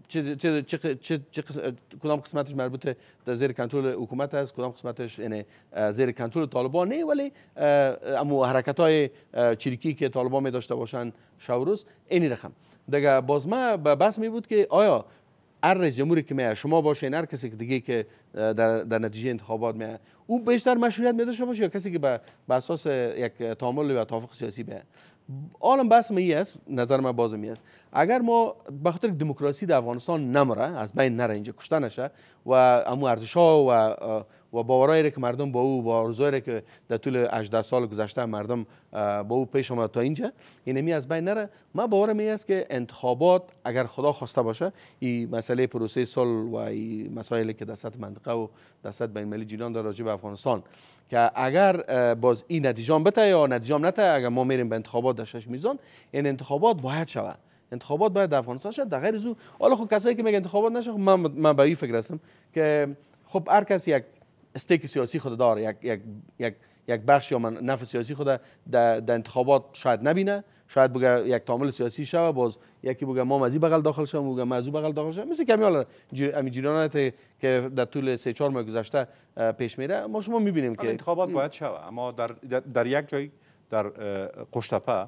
کدام قسمتش مربوط در زیر کنترل حکومت است کدام قسمتش یعنی زیر کنترل طالبان نه ولی اما حرکت‌های چریکی که طالبان می داشته باشن شب روز اینی رقم دیگه. باز ما بحث می بود که آیا هر رئیس جمهوری که میاد شما باشین هر کسی که دیگه که در نتیجه انتخابات میاد او بیشتر مشروعیت می داشته باشه یا کسی که به اساس یک تعامل و توافق سیاسی بیاد. عالم بحث می است، نظر من باز می است. اگر ما به خاطر دموکراسی در افغانستان نمره، از بین نره، اینجا کشته نشه و امو ارزش‌ها و باورایی که مردم با او، با آرزوهایی که در طول 18 سال گذشته مردم با او پیش آمد تا اینجا، اینمی از بین نره، من باورم این است که انتخابات اگر خدا خواسته باشه، این مسئله پروسه صلح و این مسائلی که در سطح منطقه و در سطح بین المللی جریان داره راجع به افغانستان، که اگر باز این نتیجه بده یا نتیجه نته، اگر ما میریم به انتخابات در 6 میزان، این انتخابات باید شود. انتخابات باید در افغانستان شد. در غیر از او، حالا خب کسایی که میگن انتخابات نشه، من به این فکر هستم که خب هر کس یک استیک سیاسی خود داره، یک بخش یا نفع سیاسی خود در انتخابات شاید نبینه، شاید بگه یک تعامل سیاسی شوه، باز یکی بگه ما از این بغل داخل شوم، بگه ما از اون بغل داخل شوم، مثل کمیال جریانات که در طول 3-4 ماه گذشته پیش میره. ما شما میبینیم که انتخابات باید شوه، اما در یک جای در قشتپه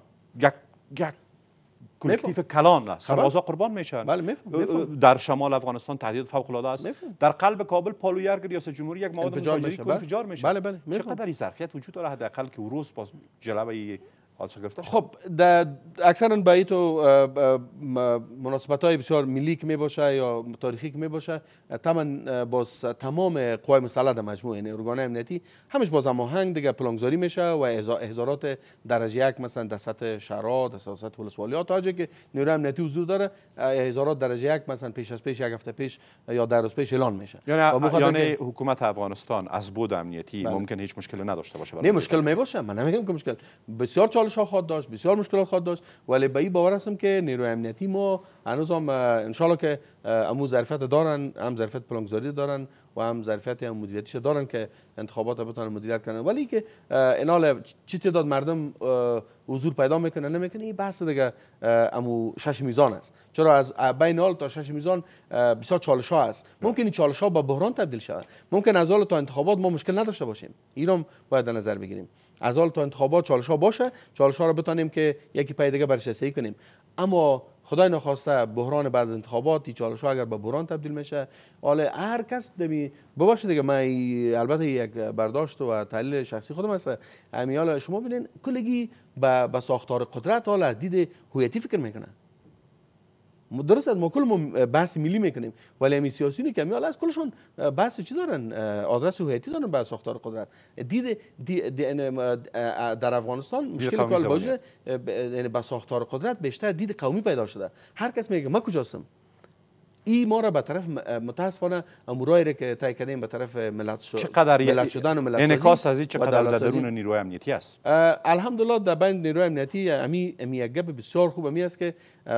یک کلکتیو کلان سربازا قربان میشن. بله در شمال افغانستان تهدید فوق العاده است. در قلب کابل پالویرگ ریاست جمهوری یک مواد مخدری انفجار میشه. بله چقدر این ظرفیت وجود داره حداقل که روز باز جلوه حادثه گرفته شد؟ خب اکثرا به این تو مناسبت های بسیار ملی که می باشه یا تاریخی که می باشه، باز تمام قوای مسلح در مجموعه، یعنی ارگان امنیتی همش باز هماهنگ دیگه پلانگذاری میشه و احضارات درجه یک مثلا در سطح شهرها، در سطح ولسوالیات، تا جایی که نیروی امنیتی حضور داره، احضارات درجه یک مثلا پیش یک هفته پیش یا در روز پیش اعلان میشه. یعنی حکومت افغانستان از بود امنیتی ممکن هیچ مشکلی نداشته باشه؟ نه مشکل می باشه، من نمیگم که مشکل، بسیار چالش ها خواهد داشت، بسیار مشکلات خواهد داشت، ولی به این باور هستم که نیروی امنیتی ما هنوز هم ان شاء الله که امو ظرفیت دارن، هم ظرفیت پلانگذاری دارن و هم ظرفیت مدیریتیش دارن که انتخابات بتونن مدیریت کنن. ولی که اینال چی تعداد مردم حضور پیدا میکنه نمیکنه، این بحث دیگه امو 6 میزان است. چرا از بین حال تا 6 میزان بسیار چالش ها است، ممکن این چالش ها به بحران تبدیل شود، ممکن از حال تا انتخابات ما مشکل نداشته باشیم، اینم باید در نظر بگیریم. از حال تا انتخابات چالش ها باشه، چالش ها رو بتونیم که یکی پای دیگه بررسی کنیم، اما خدای نخواسته بحران بعد از انتخابات این چالش ها اگر به بحران تبدیل میشه، حالا هر کس دمی بباشه دیگه. من البته یک برداشت و تحلیل شخصی خودم هست، حالا شما ببینین کلگی به ساختار قدرت حالا از دید هویتی فکر میکنه. درست است، ما کل بحث ملی میکنیم، ولی همین سیاسیونی که میال از کلشون بحث چی دارن؟ آدرس هویتی دارن به ساختار قدرت. در افغانستان مشکل کال باشه، یعنی به ساختار قدرت بیشتر دید قومی پیدا شده. هر کس میگه ما کجاستم. این ما را به طرف متاسفانه امورایی که طی کردیم به طرف ملت شدن و ملت انعکاس از این چقدر در درون نیروی امنیتی است؟ الحمدلله در بین نیروی امنیتی امی یک گپ بسیار خوب می است که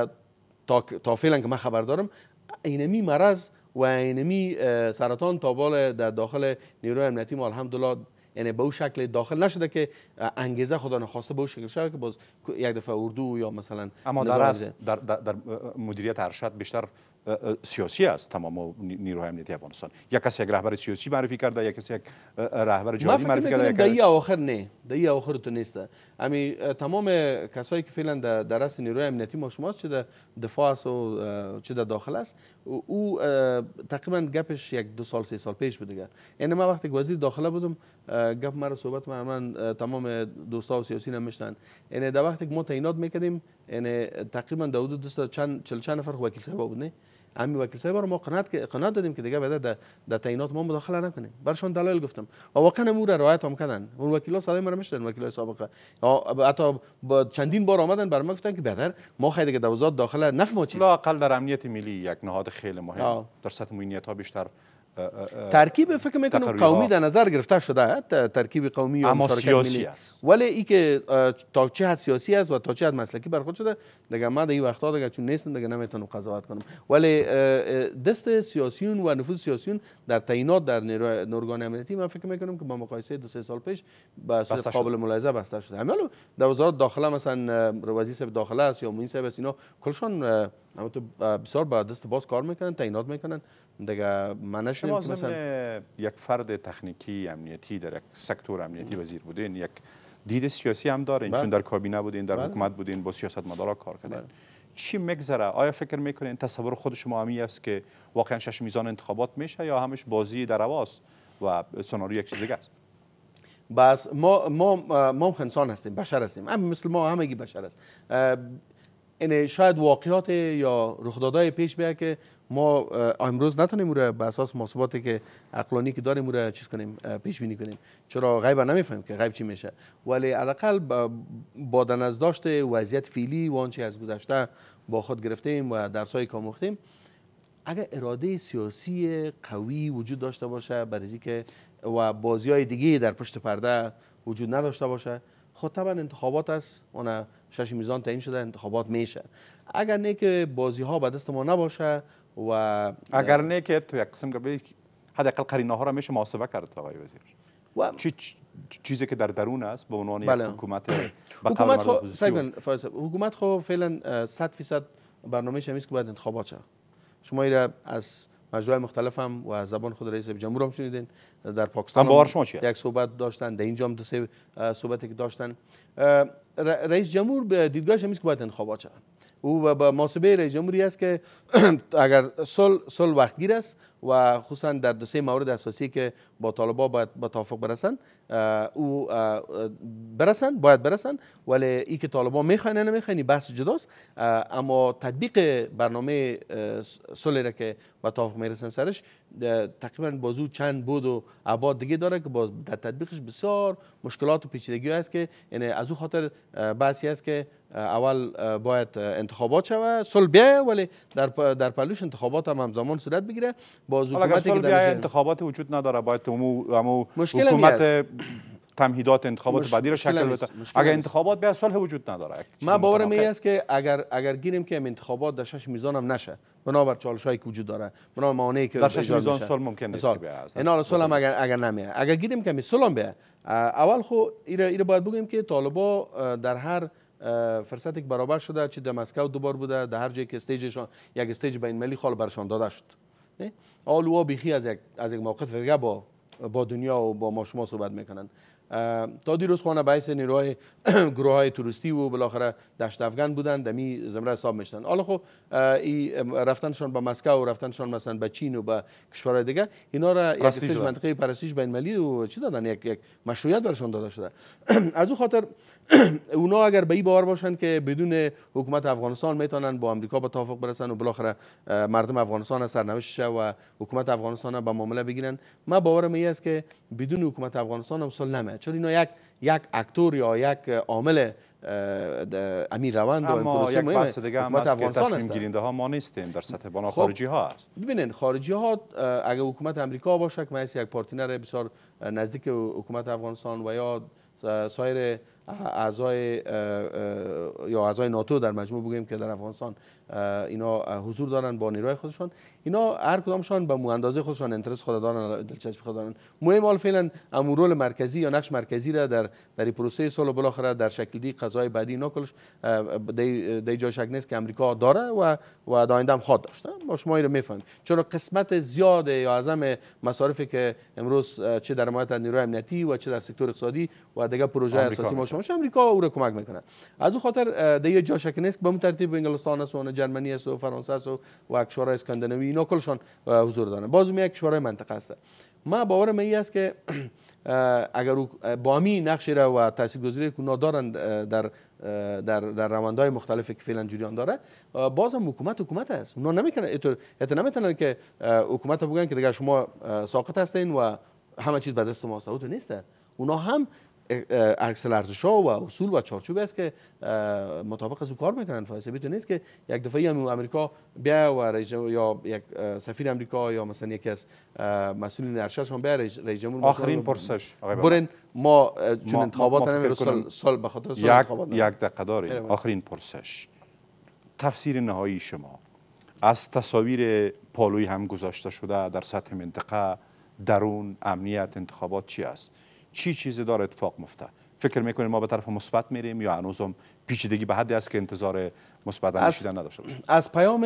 تا فعلا که من خبر دارم، اینمی مرض و اینمی سرطان تا بال در داخل نیروی امنیتی ما الحمدلله یعنی به اون شکل داخل نشده که انگیزه خدا نخواسته به اون شکل شده که باز یک دفعه اردو یا مثلا. اما در مدیریت ارشد بیشتر سیاسی است تمام نیروهای امنیتی افغانستان. یک کسی یک رهبر سیاسی معرفی کرده، یک کسی یک رهبر جاری معرفی کرده. در این اواخر نه، در این اواخر تو نیست. امی تمام کسایی که فعلا در رأس نیروی امنیتی ما شماست، چه در دفاع است و چه در داخل است، او تقریبا گپش 1-2 سال 3 سال پیش بود دیگه. یعنی من وقتی وزیر داخله بودم، گپ مرا صحبت من تمام دوستا و سیاسی نمیشتن. یعنی در وقتی که ما تعیینات میکردیم، یعنی تقریبا در حدود 40 نفر وکیل صاحب بود. نه همین وکیل صاحب رو ما قناعت دادیم که دیگه بعد در تعیینات ما مداخله نکنیم. برشون دلایل گفتم و واقعا امور رعایت هم کردن. اون وکیلا صدای ما میشدن، وکیلای سابقه حتی با چندین بار آمدن برام گفتن که بهتر ما خیلی دیگه در وزارت داخله نفع ما چیست. لااقل در امنیت ملی یک نهاد خیلی مهم در سطح امنیت ها بیشتر ترکیب فکر میکنم قومی در نظر گرفته شده، ترکیب قومی و مشارکت ملی، ولی ای که تا چه حد سیاسی است و تا چه حد مسلکی برخورد شده دیگه من در این وقتا دیگه چون نیستم دیگه نمیتونم قضاوت کنم. ولی دست سیاسیون و نفوذ سیاسیون در تعیینات در ارگان امنیتی من فکر میکنم که با مقایسه 2-3 سال پیش به صورت قابل ملاحظه بسته شده. همین در وزارت داخله مثلا وزیر صاحب داخله است یا معین صاحب است، اینا کلشون بسیار با دست باز کار میکنن، تعیینات میکنن دیگه. من شما مثلا یک فرد تکنیکی امنیتی در یک سکتور امنیتی وزیر بودین، یک دید سیاسی هم دارین، چون در کابینه بودین، در حکومت بودین، با سیاستمدارا کار کردین. چی میگذره؟ آیا فکر میکنین تصور خود شما همی است که واقعا 6 میزان انتخابات میشه یا همش بازی در رواست و سناریو یک چیز دیگه است؟ بس ما انسان هستیم، بشر هستیم، هم مثل ما همگی بشر است. این شاید واقعیات یا رخدادهای پیش بیاد که ما امروز نتونیم رو به اساس محاسباتی که عقلانی که داریم رو چیز کنیم، پیش بینی کنیم، چرا غیب نمیفهمیم که غیب چی میشه، ولی حداقل با در نظر داشته وضعیت فعلی و آنچه از گذشته با خود گرفتیم و درسایی که آموختیم، اگر اراده سیاسی قوی وجود داشته باشه برای که و بازی‌های دیگه در پشت پرده وجود نداشته باشه، خود طبعا انتخابات است، اون 6 میزان تعیین شده، انتخابات میشه. اگر نه که بازی ها به دست ما نباشه و اگر نه که تو یک قسم که حداقل قرینه ها را میشه محاسبه کرد آقای وزیر و چیزی که در درون است به عنوان یک حکومت حکومت خو فعلا 100% برنامه‌اش همیست که باید انتخابات شه. شما ایره از مجرای مختلف هم و از زبان خود رئیس جمهور هم شنیدین، در پاکستان هم یک صحبت داشتن، در اینجا هم دو سه صحبتی که داشتن. رئیس جمهور به دیدگاهش همیست که باید انتخابات شه. او به محاسبه رئیس جمهوری است که اگر صلح وقتگیر است و خصوصا در دو سه مورد اساسی که با طالبان باید به توافق برسن، او باید برسن، ولی ای که طالبان میخواین یا نمیخواین بحث جداست، اما تطبیق برنامه صلح را که به توافق میرسن سرش تقریبا بازو چند بود و ابعاد دیگه داره که در تطبیقش بسیار مشکلات و پیچیدگی است که یعنی از او خاطر بحثی است که اول باید انتخابات شوه، صلح بیاید، ولی در پلوش انتخابات هم همزمان صورت بگیره. باز حکومتی که در انتخابات وجود نداره، باید حکومت تمهیدات انتخابات بعدی را شکل بده. اگر انتخابات بیا صلح وجود نداره. ما باورم این است که اگر گیریم که انتخابات در 6 میزان هم نشه، بنابر چالشایی که وجود داره، بنابر موانعی که در 6 میزان صلح ممکن نیست که بیا. اینا صلح هم اگر نمیاد، اگر گیریم که صلح هم بیا، اول خو ایره باید بگیم که طالبان در هر فرصتی که برابر شده، چه در مسکو دوبار بوده، در هر جایی که استیجشان یک استیج بین المللی خال برشان داده شد، آلوها بیخی از یک موقف دیگه با دنیا و با ما شما صحبت میکنن. تا دیروز خانه باعث نیروهای گروه های توریستی و بالاخره دشت افغان بودن، دمی زمره حساب میشدن. حالا خب رفتنشان به مسکو و رفتنشان مثلا به چین و به کشورهای دیگه، اینا را یک استیج منطقه پرستیژ بین المللی و چی دادن، یک مشروعیت برشان داده شده. از او خاطر اونا اگر به این باور باشن که بدون حکومت افغانستان میتونن با امریکا به توافق برسن و بالاخره مردم افغانستان سرنوشت شه و حکومت افغانستان به معامله بگیرن، من باورم این است که بدون حکومت افغانستان هم صلح نمیاد، چون اینا یک اکتور یا یک عامل امیر روند و اما یک بحث دیگه هم است که تصمیم گیرنده ها ما نیستیم، در سطح بنا خارجی ها است. ببینید خارجی ها اگر حکومت امریکا باشه که مثل یک پارتنر بسیار نزدیک حکومت افغانستان و یا سایر اعضای ناتو در مجموع بگیم که در افغانستان اینا حضور دارن با نیروی خودشان، اینا هر کدامشان به اندازه خودشان انترس خود دارن، دلچسپی خود دارن. مهم حال فعلا رول مرکزی یا نقش مرکزی را در پروسه صلح بالاخره در شکل دی قضای بعدی اینا کلش دی جای شک نیست که امریکا داره و در آینده هم خواهد داشت. ما شما اینو میفهمید، چون قسمت زیاد یا اعظم مصارفی که امروز چه در حمایت نیروی امنیتی و چه در سکتور اقتصادی و دیگه پروژه اساسی ما شما امریکا او را کمک میکنه. از اون خاطر دیگه جا شک نیست که به اون ترتیب انگلستان است و جرمنی است و فرانسه است و کشورهای اسکاندیناوی اینا کلشان حضور دارن. باز یک کشورهای منطقه است. ما باورم این است که اگر با همین نقش را و تاثیرگذاری که اونا دارن در روندهای مختلفی که فعلا جریان داره، بازم حکومت است. اونا نمیتونن که حکومت بگن که دیگه شما ساقط هستین و همه چیز به دست ما است. او نیست. اونا هم اکثر ارزش‌ها و اصول و چارچوب است که مطابق از کار میکنن. فلسفه نیست که یک دفعه هم امریکا بیا و یا یک سفیر امریکا یا مثلا یکی از مسئولین ارشدشون بیا رئیس جمهور آخرین پرسش برین ما چون انتخابات نمیره سال به خاطر سال انتخابات یک دقیقه داریم. آخرین پرسش، تفسیر نهایی شما از تصاویر پالوی هم گذاشته شده در سطح منطقه، درون، امنیت، انتخابات چی است؟ چی چیزی داره اتفاق میفته؟ فکر میکنید ما به طرف مثبت میریم یا هنوزم پیچیدگی به حدی است که انتظار مثبت اندیشیدن نداشته باشیم؟ از پیام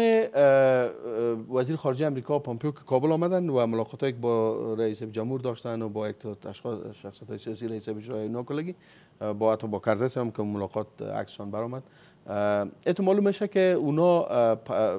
وزیر خارجه امریکا پامپیو که کابل آمدن و ملاقاتی که با رئیس جمهور داشتن و با یک شخصیت سیاسی رئیس اجرایی نوکلگی با کرزی هم که ملاقات عکسشان برآمد، معلوم میشه که اونا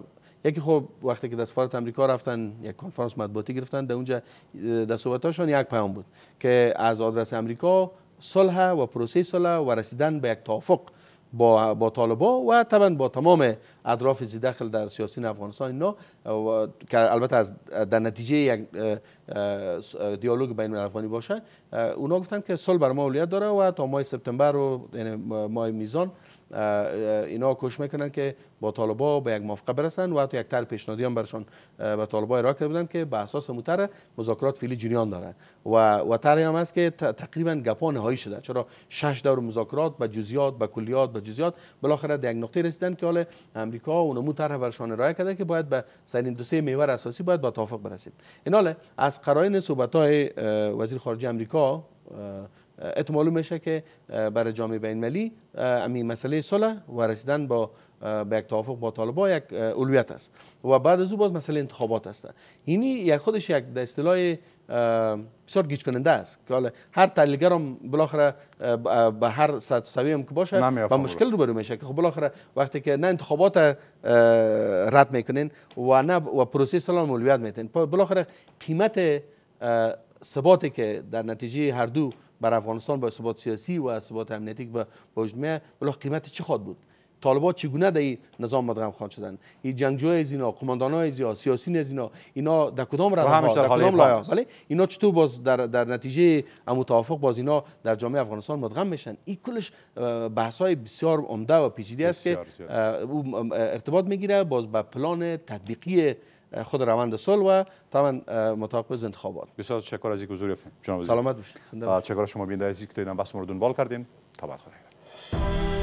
یکی خب وقتی که در سفارت امریکا رفتن یک کنفرانس مطبوعاتی گرفتن، در اونجا در صحبتاشون یک پیام بود که از آدرس امریکا صلح و پروسه صلح و رسیدن به یک توافق با طالبا و طبعا با تمام اطراف زی داخل در سیاسی افغانستان اینا که البته در نتیجه یک دیالوگ بین الافغانی باشه، اونا گفتن که صلح بر ما اولویت داره و تا ماه سپتامبر و ماه میزان اینا کوشش میکنن که با طالبا به یک موافقه برسن و حتی یک طرح پیشنهادی هم برشان به طالبا ارائه کرده بودن که به اساس مطرح مذاکرات فعلی جریان داره و طرحی هم هست که تقریبا گپا نهایی شده، چرا 6 دور مذاکرات به جزئیات به کلیات به جزئیات بالاخره در یک نقطه رسیدن که حالا امریکا اونمو طرح برشان ارائه کرده که باید به سرین دو سه محور اساسی باید به توافق برسیم. این حالا از قرائن صحبت‌های وزیر خارجه امریکا احتمال میشه که برای جامعه بین المللی همین مسئله صلح و رسیدن به یک توافق با طالبان یک اولویت است و بعد از او باز مسئله انتخابات است. اینی یک خودش یک در اصطلاح بسیار گیج کننده است که حالا هر تحلیلگر هم بالاخره به هر سطح سویه هم که باشه با مشکل روبرو میشه که خب بالاخره وقتی که نه انتخابات رد میکنین و نه و پروسه صلح اولویت میتین، بالاخره قیمت ثباتی که در نتیجه هر دو بر افغانستان با ثبات سیاسی و ثبات امنیتی که به وجود میاد بالاخره قیمت چه خواهد بود؟ طالبان چگونه در این نظام مدغم خواهد شدن؟ این جنگجوی از اینا، قماندانای از سیاسیون از اینا در کدام راه در کدام لایه، ولی اینا چطور باز در نتیجه توافق باز اینا در جامعه افغانستان مدغم میشن؟ این کلش بحث‌های بسیار عمده و پیچیده است که ارتباط میگیره باز به پلان تطبیقی خود روند صلح و طبعا مطابق انتخابات. بسیار تشکر از اینکه حضور یافتین جناب وزیر. سلامت باشید. تشکر از شما بیننده عزیز که دیدن بحث ما رو دنبال کردین. تا بعد خدا.